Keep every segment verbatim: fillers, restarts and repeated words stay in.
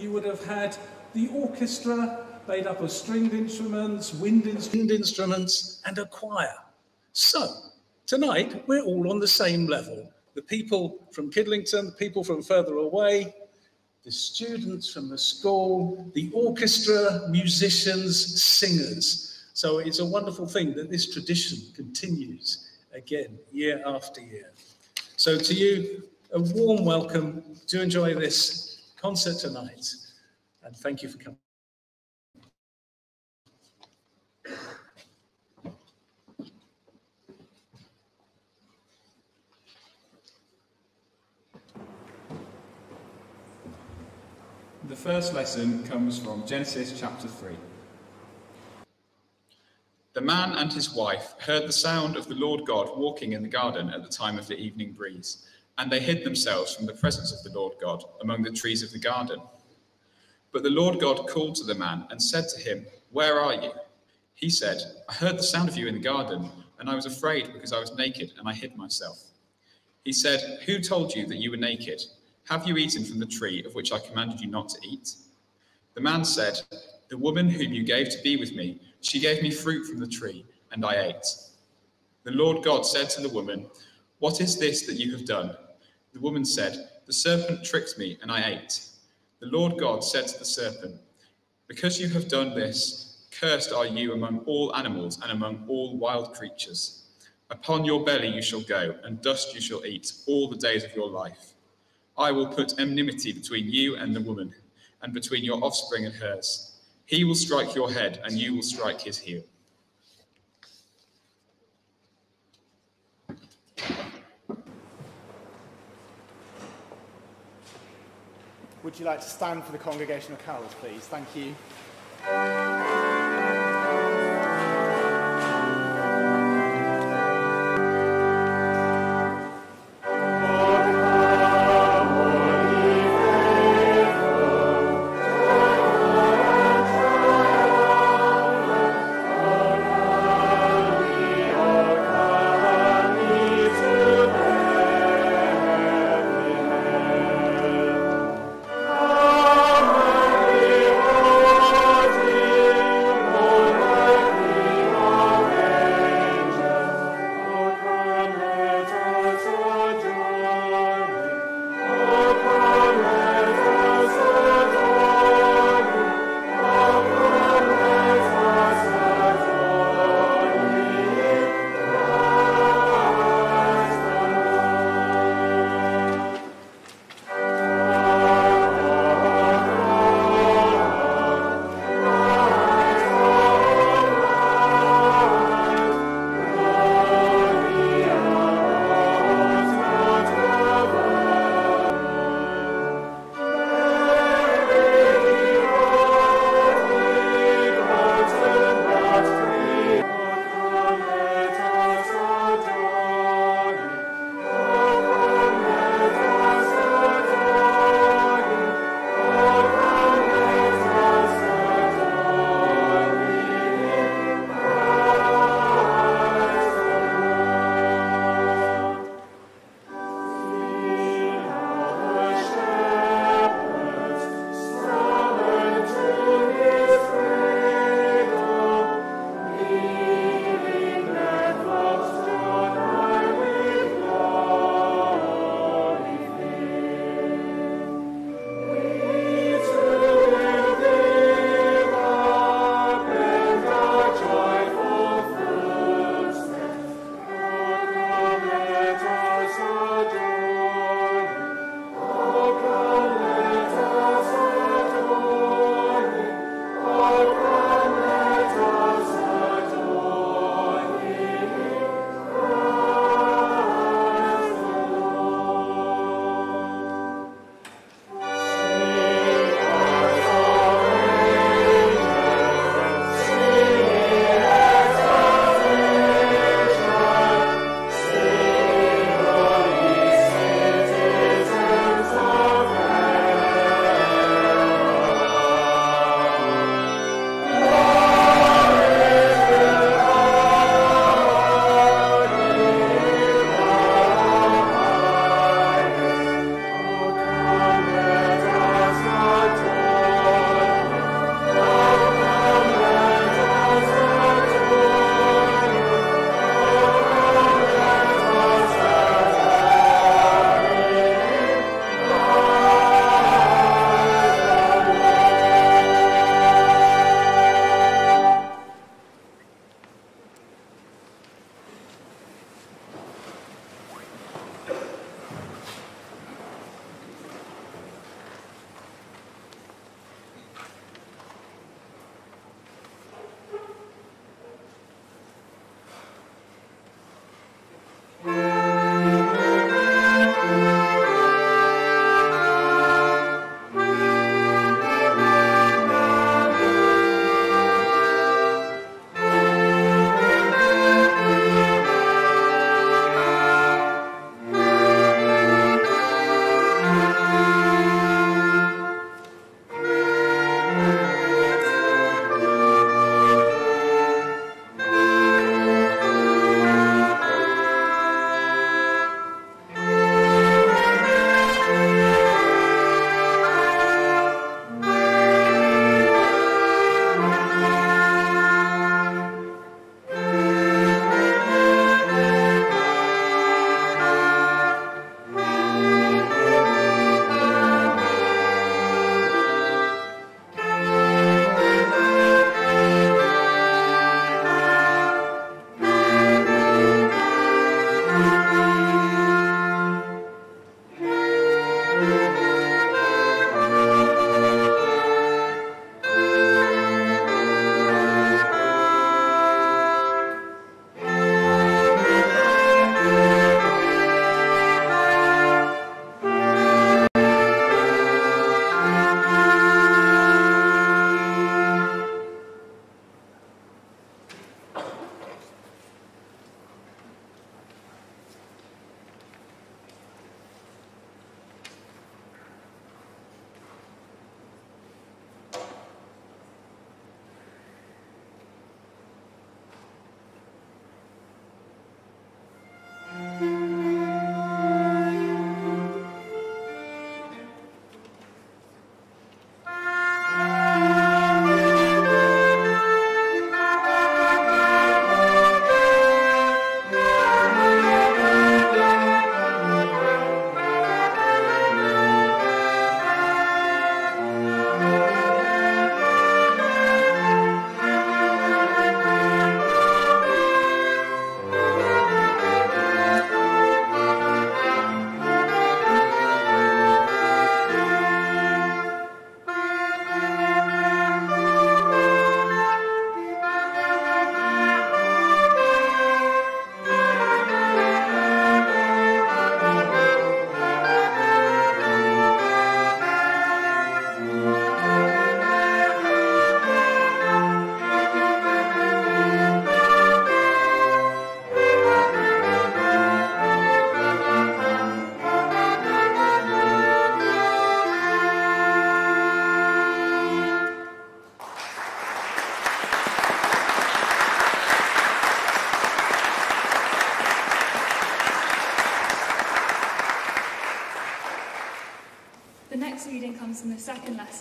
you would have had the orchestra made up of stringed instruments, wind instruments, and a choir. So, tonight, we're all on the same level. The people from Kidlington, the people from further away, the students from the school, the orchestra, musicians, singers. So it's a wonderful thing that this tradition continues again, year after year. So to you, a warm welcome to enjoy this concert tonight, and thank you for coming. The first lesson comes from Genesis chapter three. The man and his wife heard the sound of the Lord God walking in the garden at the time of the evening breeze, and they hid themselves from the presence of the Lord God among the trees of the garden. But the Lord God called to the man and said to him, "Where are you?" He said, "I heard the sound of you in the garden, and I was afraid because I was naked and I hid myself." He said, "Who told you that you were naked? Have you eaten from the tree of which I commanded you not to eat?" The man said, "The woman whom you gave to be with me, she gave me fruit from the tree, and I ate." The Lord God said to the woman, "What is this that you have done?" The woman said, "The serpent tricked me, and I ate." The Lord God said to the serpent, "Because you have done this, cursed are you among all animals and among all wild creatures. Upon your belly you shall go, and dust you shall eat all the days of your life. I will put enmity between you and the woman, and between your offspring and hers. He will strike your head, and you will strike his heel." Would you like to stand for the congregational carols, please? Thank you. Amen.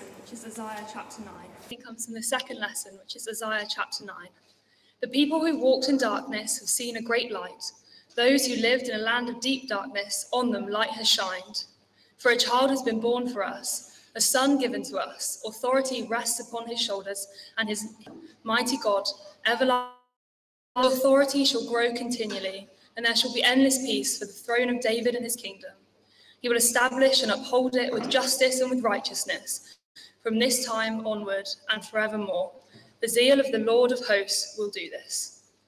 lesson, which is Isaiah chapter nine. It comes from the second lesson, which is Isaiah chapter nine. The people who walked in darkness have seen a great light. Those who lived in a land of deep darkness, on them light has shined. For a child has been born for us, a son given to us. Authority rests upon his shoulders, and his mighty God, everlasting authority shall grow continually, and there shall be endless peace for the throne of David and his kingdom. He will establish and uphold it with justice and with righteousness from this time onward and forevermore. The zeal of the Lord of hosts will do this.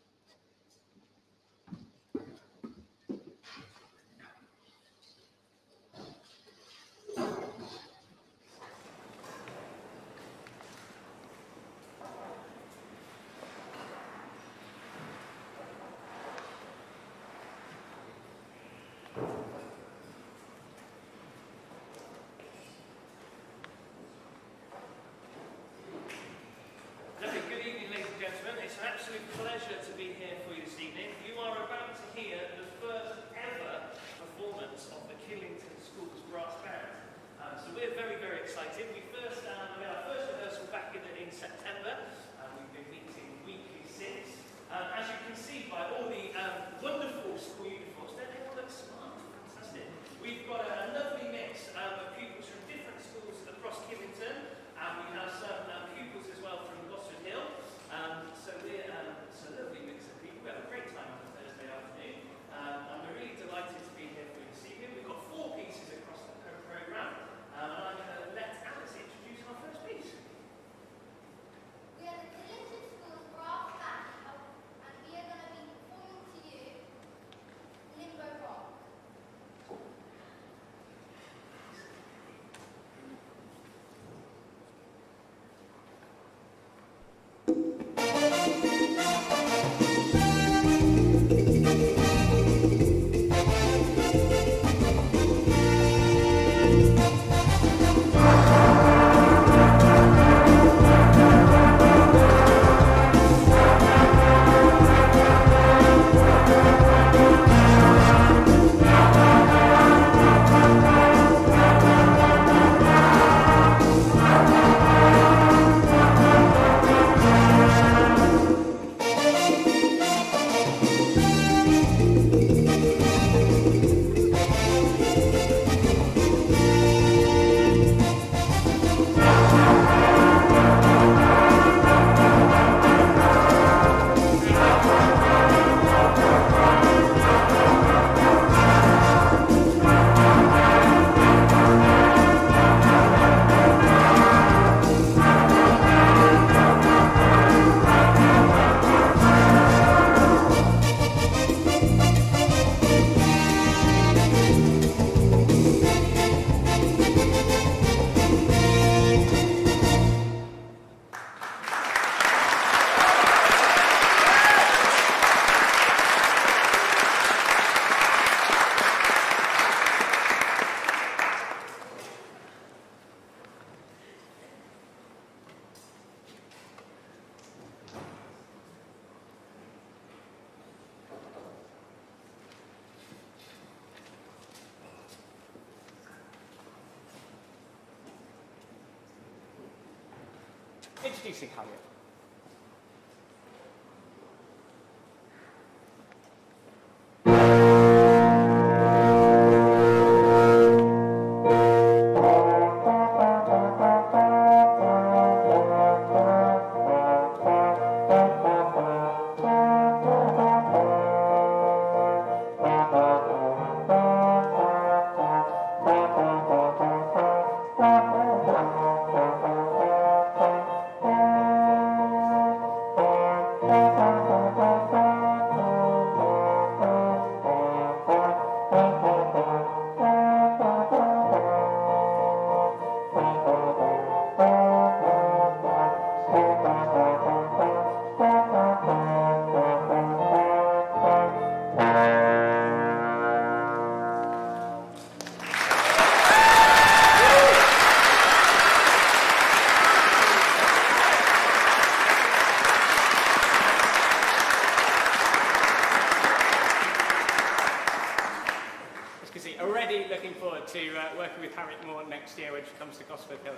Introducing Harriet. Rachel comes to Gosford Hill.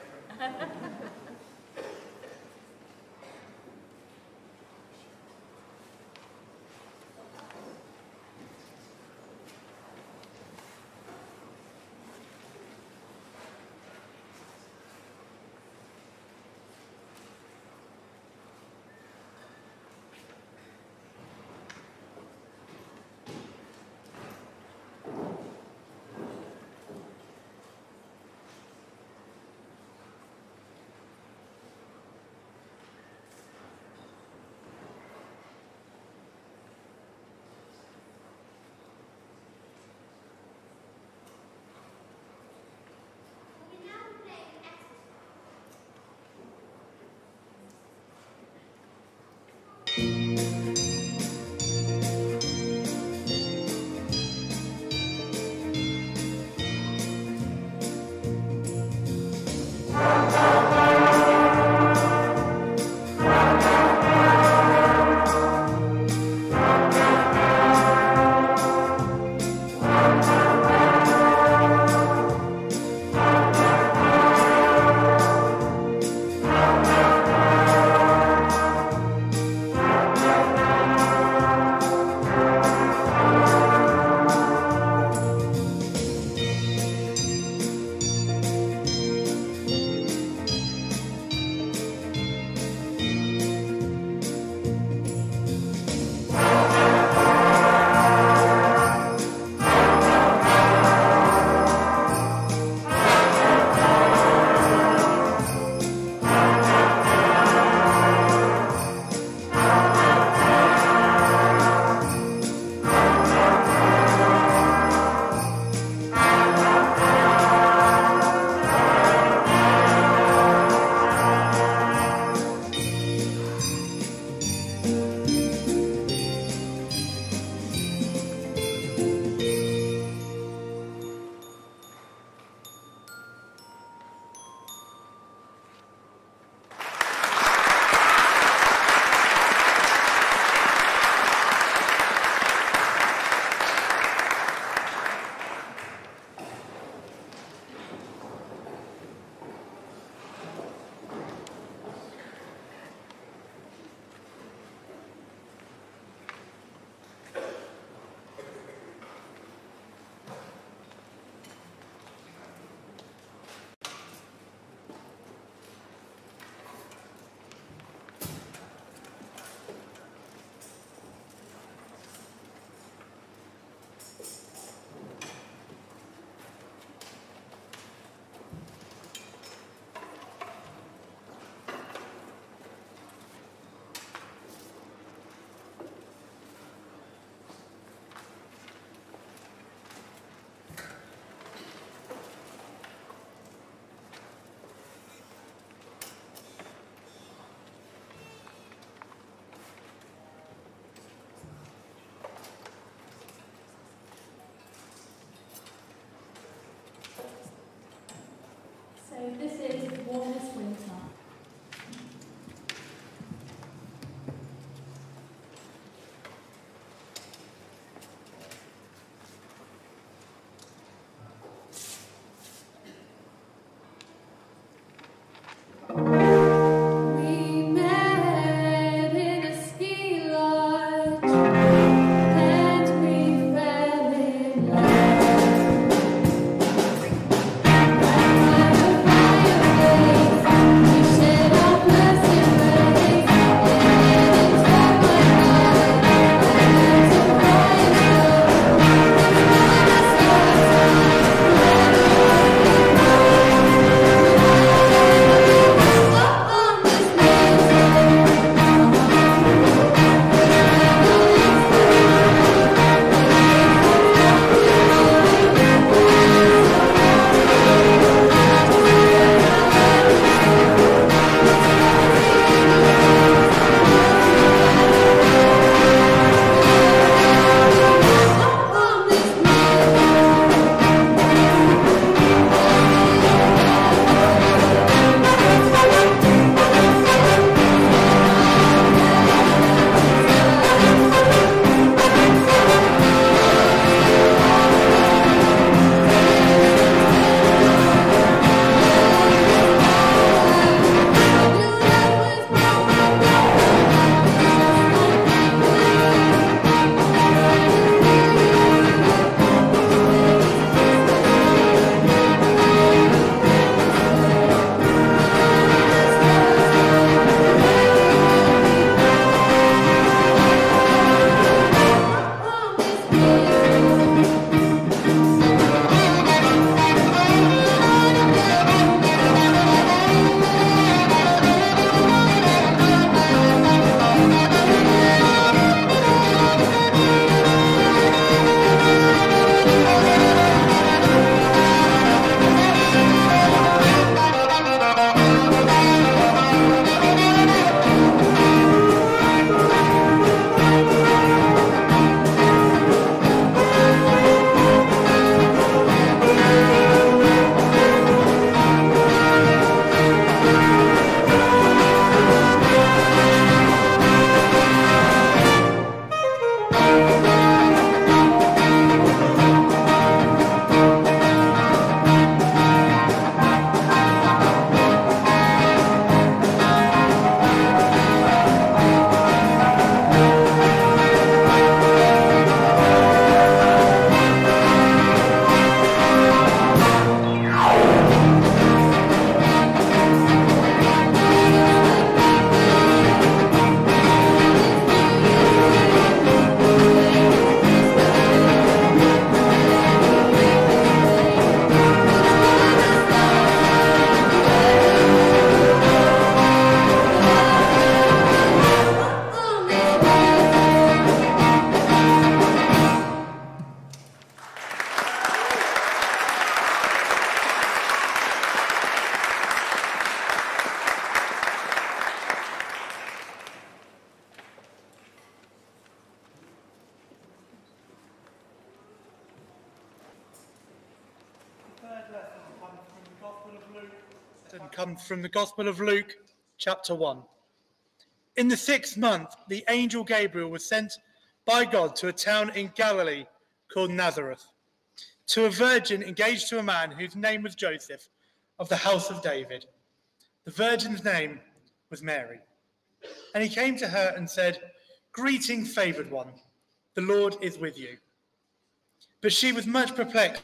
comes from the Gospel of Luke, chapter one. In the sixth month, the angel Gabriel was sent by God to a town in Galilee called Nazareth, to a virgin engaged to a man whose name was Joseph, of the house of David. The virgin's name was Mary. And he came to her and said, "Greeting, favored one, the Lord is with you." But she was much perplexed.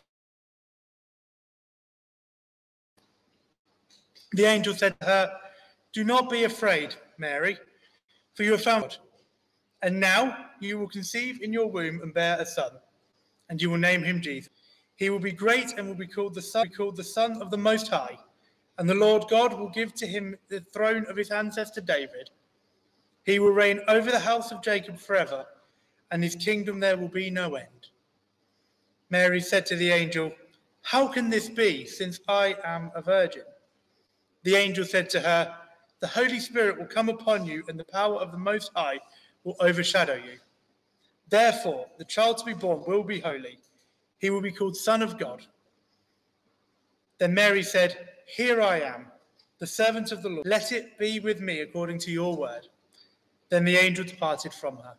The angel said to her, "Do not be afraid, Mary, for you have found God. And now you will conceive in your womb and bear a son, and you will name him Jesus. He will be great and will be called the Son, be called the Son of the Most High. And the Lord God will give to him the throne of his ancestor David. He will reign over the house of Jacob forever, and his kingdom there will be no end." Mary said to the angel, "How can this be, since I am a virgin?" The angel said to her, "The Holy Spirit will come upon you, and the power of the Most High will overshadow you. Therefore, the child to be born will be holy. He will be called Son of God." Then Mary said, "Here I am, the servant of the Lord. Let it be with me according to your word." Then the angel departed from her.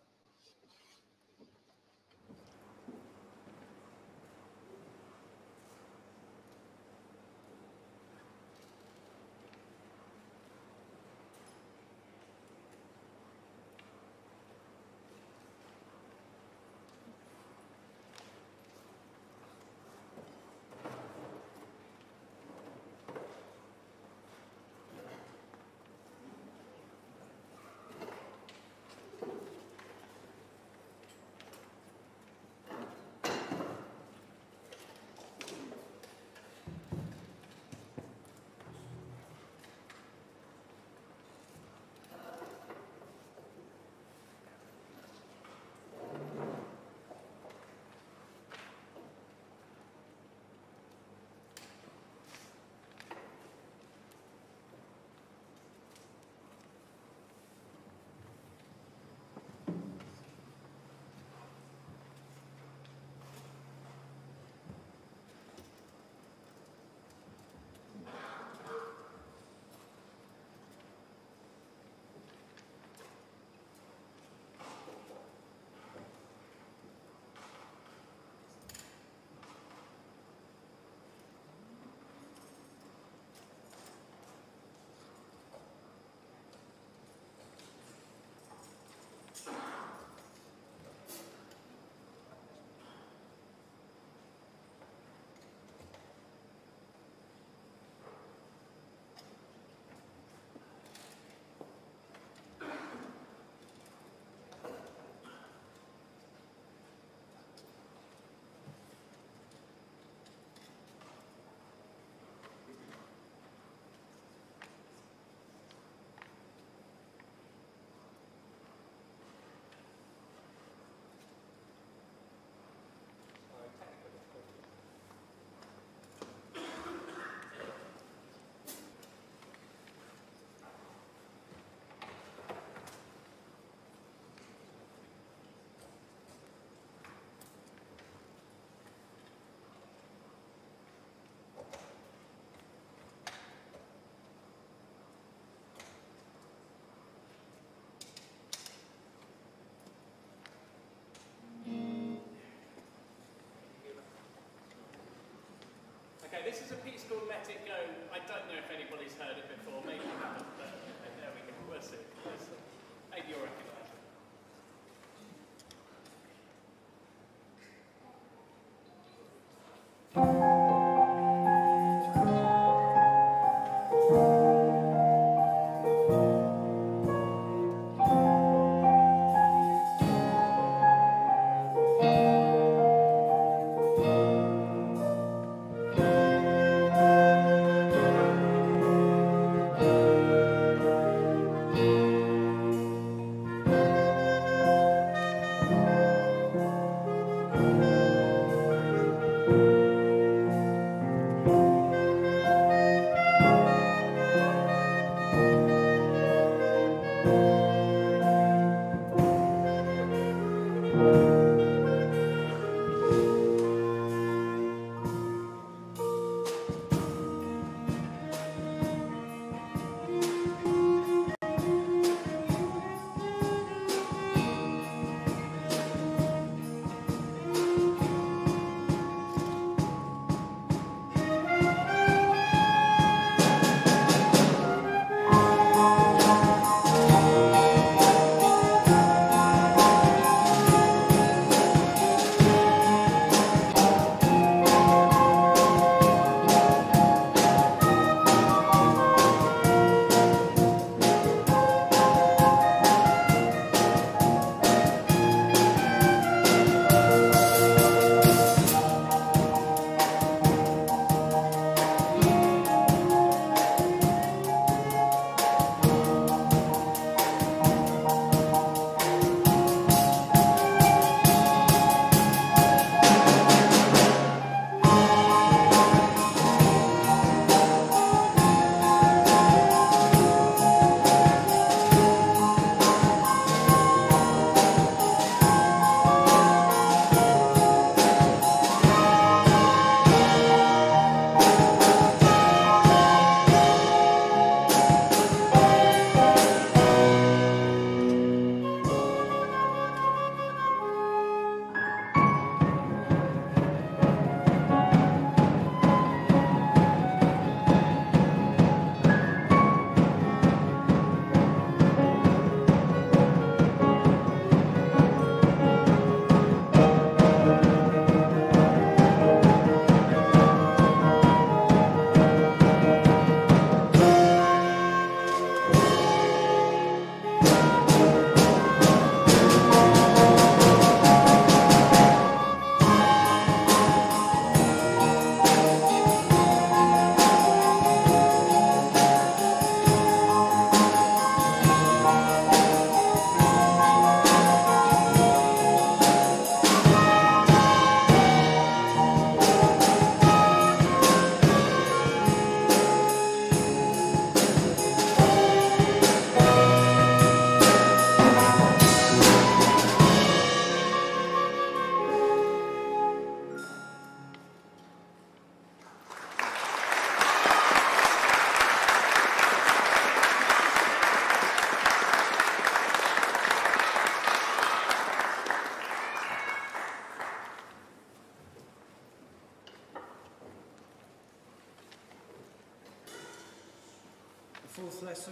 Okay, this is a piece called Let It Go. I don't know if anybody's heard it before, maybe you haven't, but okay, there we go, we'll see. We'll see. Maybe you'll recognise it.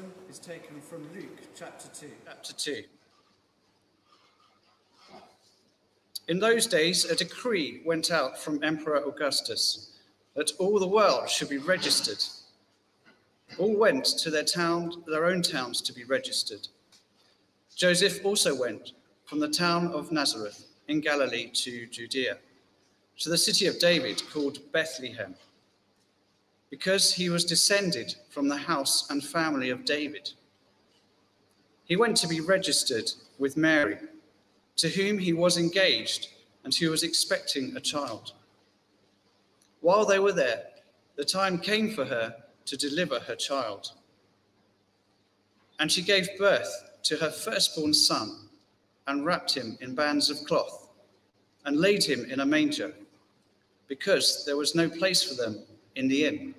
lesson is taken from Luke chapter two. Chapter two. In those days, a decree went out from Emperor Augustus that all the world should be registered. All went to their town, their own towns to be registered. Joseph also went from the town of Nazareth in Galilee to Judea, to the city of David called Bethlehem, because he was descended from the house and family of David. He went to be registered with Mary, to whom he was engaged and who was expecting a child. While they were there, the time came for her to deliver her child. And she gave birth to her firstborn son and wrapped him in bands of cloth and laid him in a manger, because there was no place for them in the inn.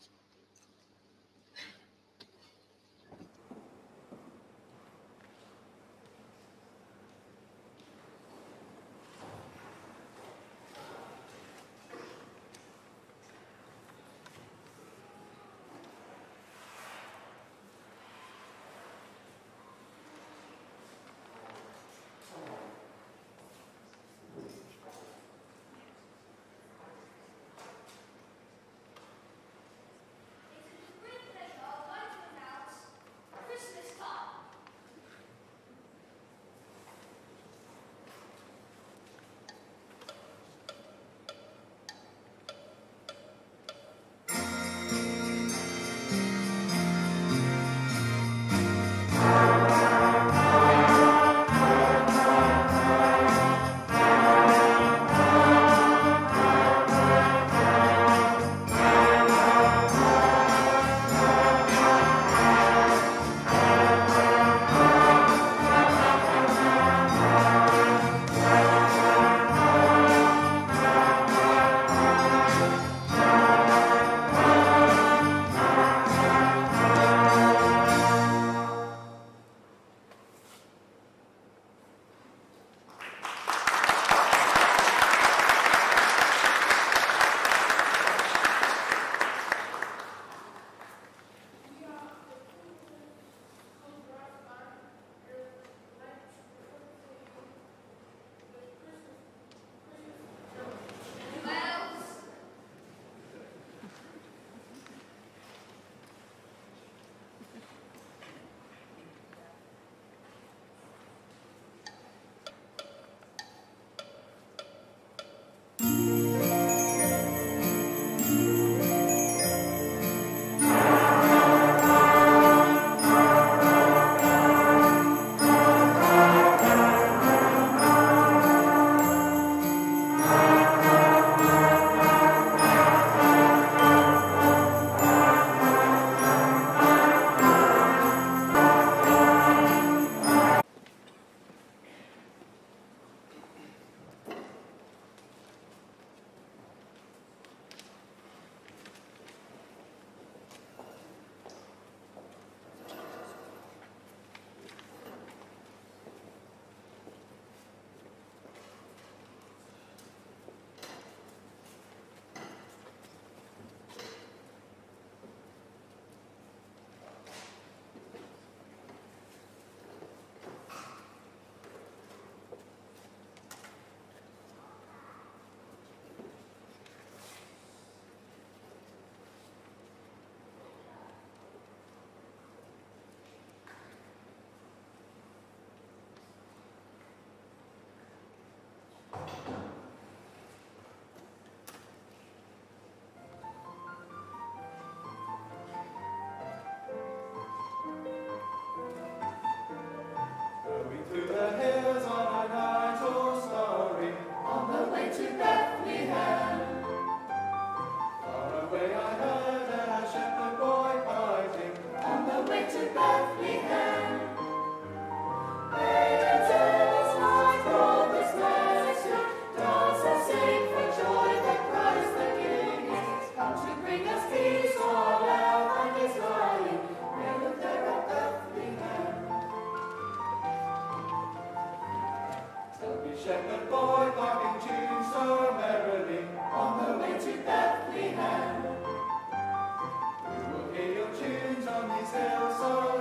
Shepherd boy barking tunes so merrily on the way to Bethlehem. We will hear your tunes on these hills so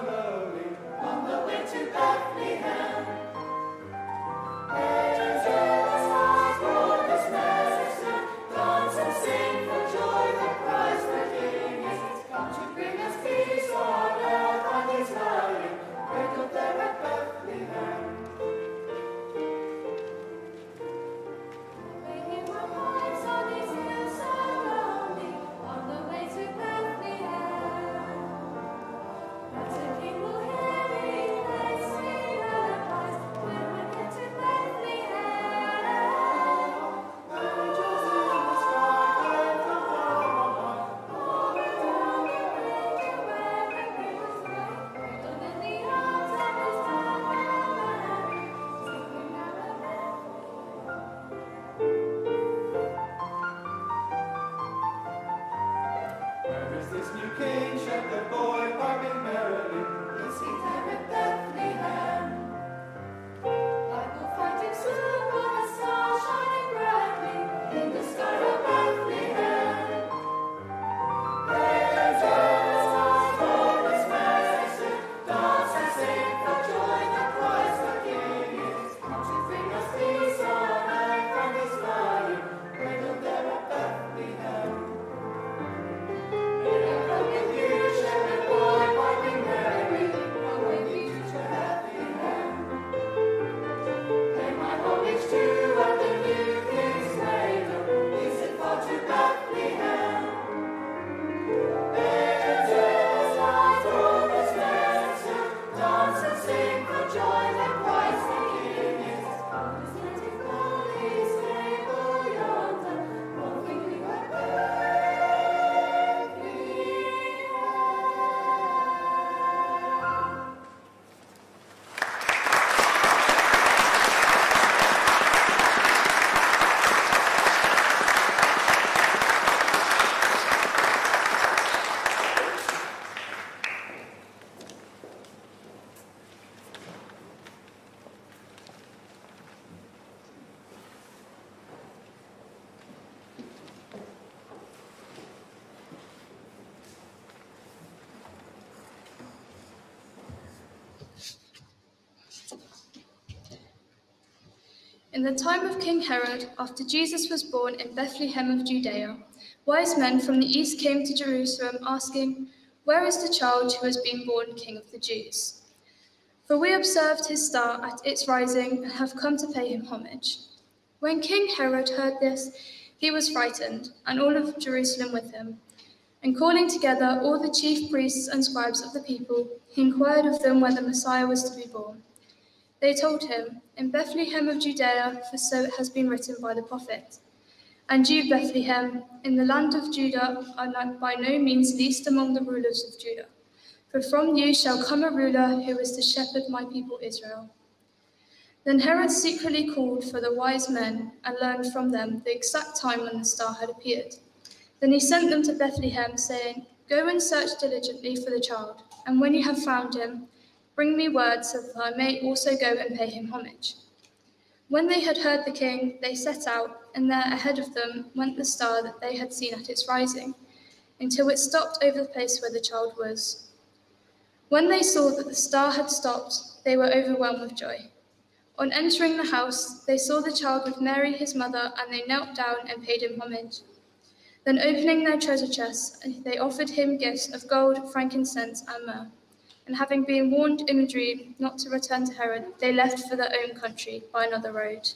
In the time of King Herod, after Jesus was born in Bethlehem of Judea, wise men from the east came to Jerusalem asking, "Where is the child who has been born King of the Jews? For we observed his star at its rising and have come to pay him homage." When King Herod heard this, he was frightened, and all of Jerusalem with him. And calling together all the chief priests and scribes of the people, he inquired of them where the Messiah was to be born. They told him, "In Bethlehem of Judea, for so it has been written by the prophet. And you, Bethlehem, in the land of Judah, are not by no means least among the rulers of Judah. For from you shall come a ruler who is to shepherd my people Israel." Then Herod secretly called for the wise men and learned from them the exact time when the star had appeared. Then he sent them to Bethlehem, saying, "Go and search diligently for the child, and when you have found him, bring me word so that I may also go and pay him homage." When they had heard the king, they set out, and there ahead of them went the star that they had seen at its rising, until it stopped over the place where the child was. When they saw that the star had stopped, they were overwhelmed with joy. On entering the house, they saw the child with Mary his mother, and they knelt down and paid him homage. Then opening their treasure chests, they offered him gifts of gold, frankincense, and myrrh. And having been warned in a dream not to return to Herod, they left for their own country by another road.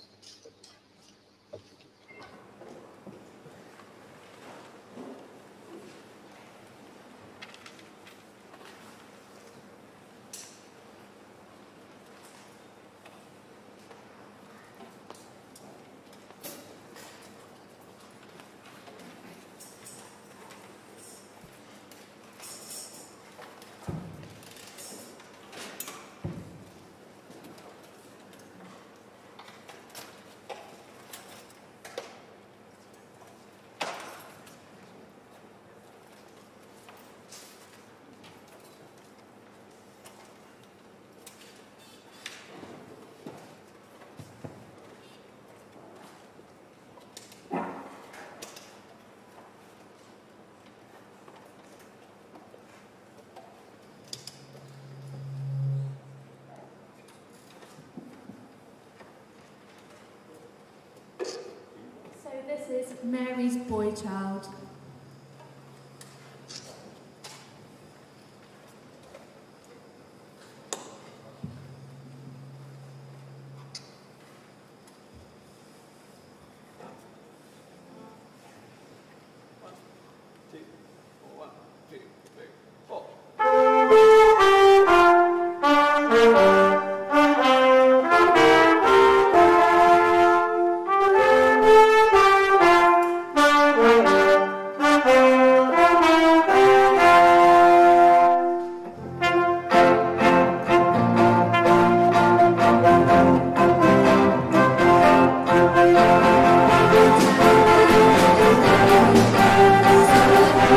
This is Mary's boy child.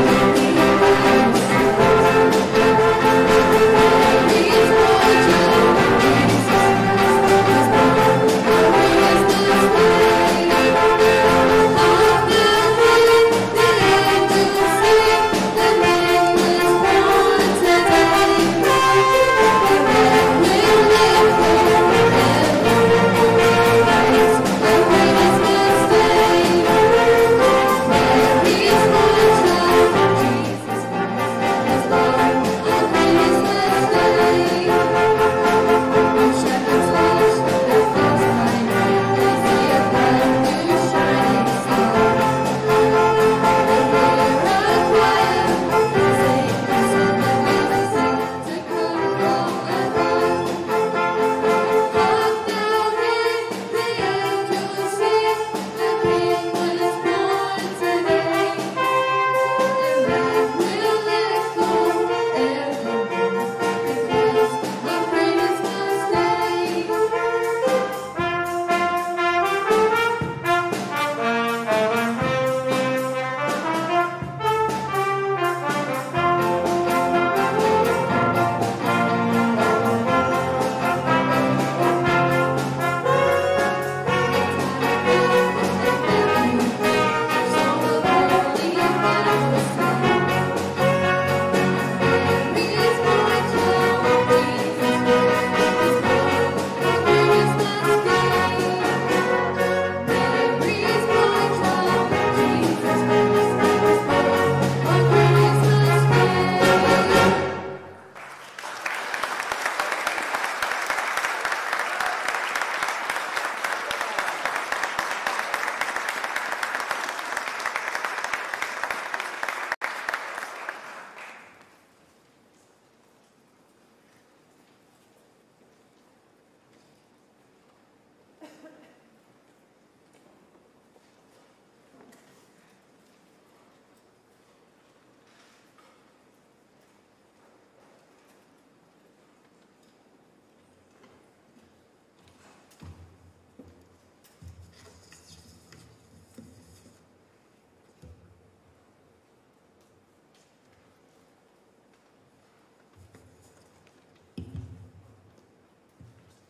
Thank you.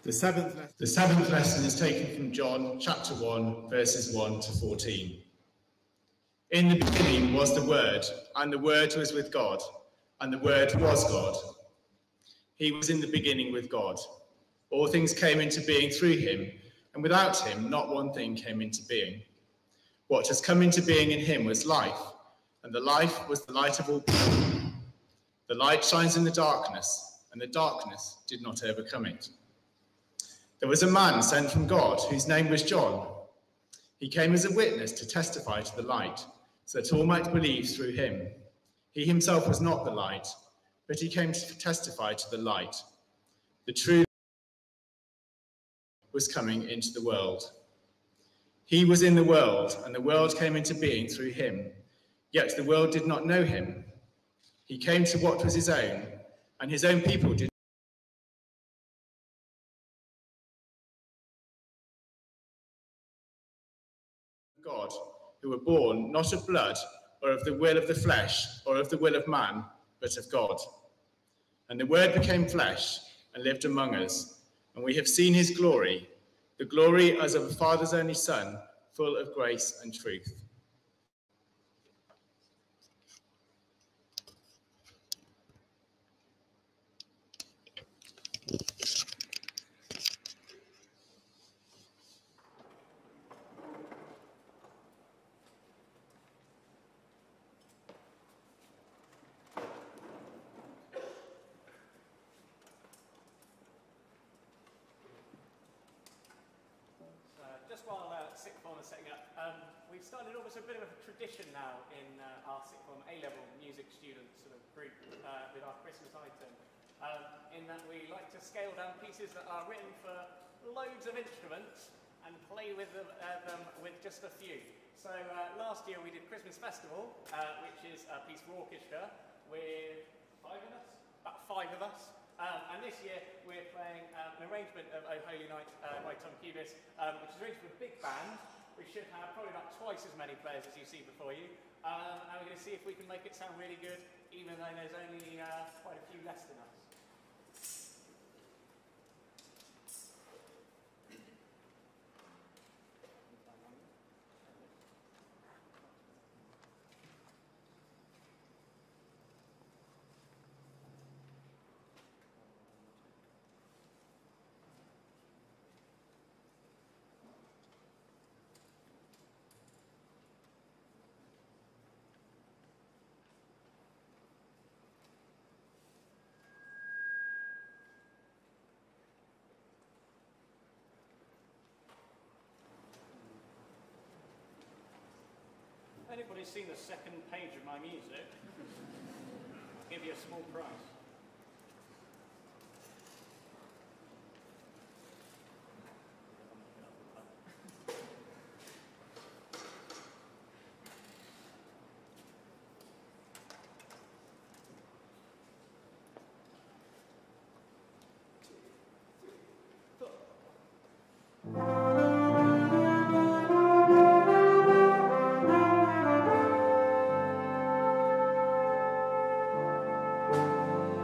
The seventh, le- The seventh lesson is taken from John chapter one, verses one to fourteen. In the beginning was the Word, and the Word was with God, and the Word was God. He was in the beginning with God. All things came into being through him, and without him not one thing came into being. What has come into being in him was life, and the life was the light of all people. The light shines in the darkness, and the darkness did not overcome it. There was a man sent from God whose name was John. He came as a witness to testify to the light, so that all might believe through him. He himself was not the light, but he came to testify to the light. The true was coming into the world. He was in the world, and the world came into being through him, yet the world did not know him. He came to what was his own, and his own people did God, who were born not of blood, or of the will of the flesh, or of the will of man, but of God. And the Word became flesh and lived among us, and we have seen his glory, the glory as of a Father's only Son, full of grace and truth. Just while uh, sixth form is setting up, um, we've started almost a bit of a tradition now in uh, our sixth form A-level music student sort of group uh, with our Christmas item, um, in that we like to scale down pieces that are written for loads of instruments and play with them, uh, them with just a few. So uh, last year we did Christmas Festival, uh, which is a piece for orchestra with five of us, about five of us. Um, and this year we're playing um, an arrangement of O Holy Night uh, by Tom Cubis, um, which is arranged for a big band. We should have probably about twice as many players as you see before you. Um, and we're going to see if we can make it sound really good, even though there's only uh, quite a few less than us. Anybody's seen the second page of my music, I'll give you a small prize. Thank you.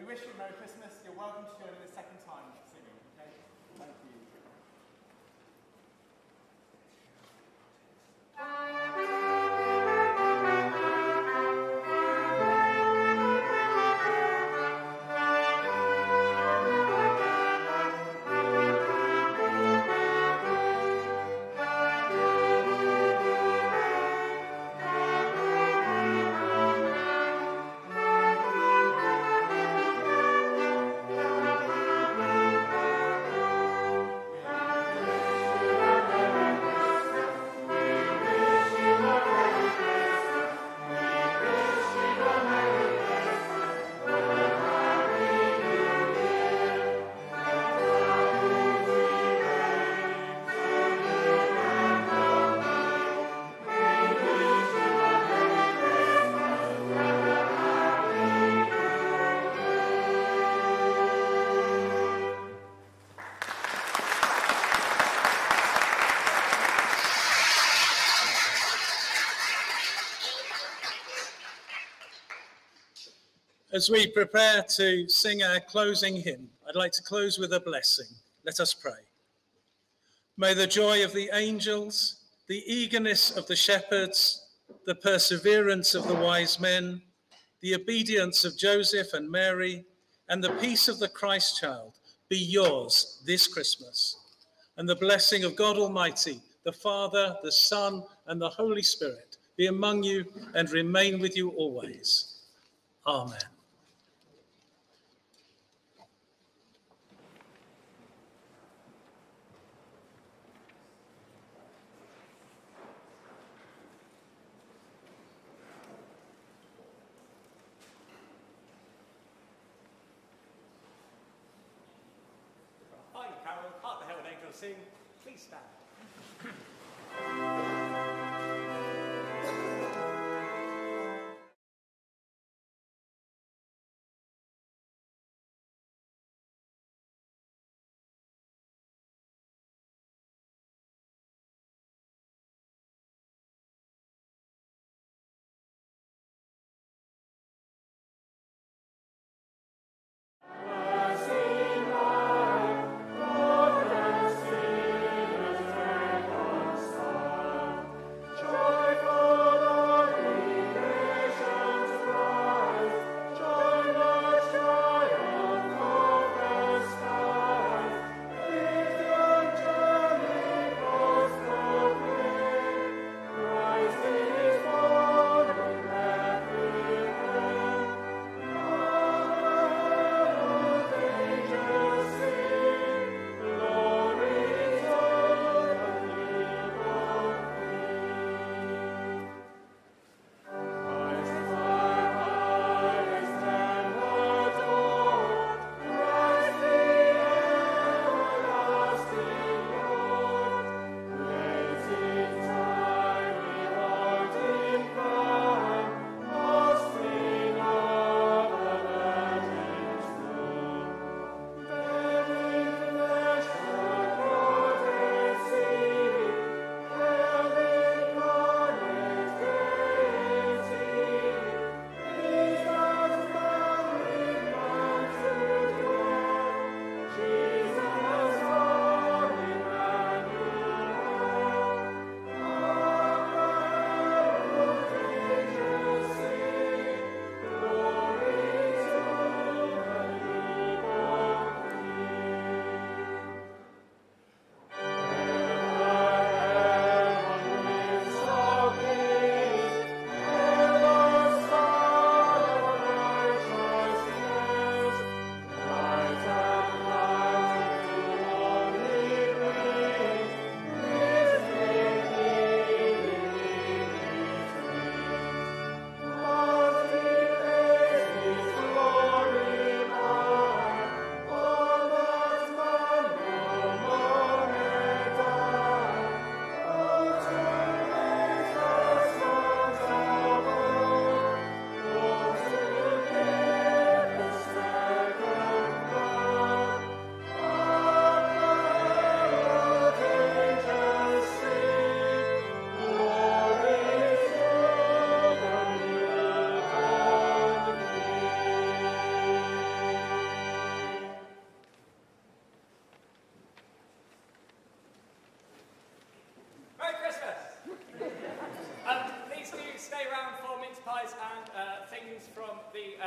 wish you a Merry Christmas. You're welcome to join in the second time singing, okay? Thank you. As we prepare to sing our closing hymn, I'd like to close with a blessing. Let us pray. May the joy of the angels, the eagerness of the shepherds, the perseverance of the wise men, the obedience of Joseph and Mary, and the peace of the Christ child be yours this Christmas. And the blessing of God Almighty, the Father, the Son, and the Holy Spirit be among you and remain with you always. Amen. Final carol, Hark the Herald Angels Sing. Please stand. Mercy, my Lord, and sinners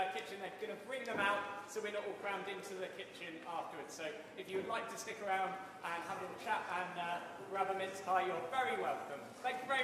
uh, kitchen. They're going to bring them out so we're not all crammed into the kitchen afterwards. So if you would like to stick around and have a little chat and uh, grab a mince pie, you're very welcome. Thank you very much.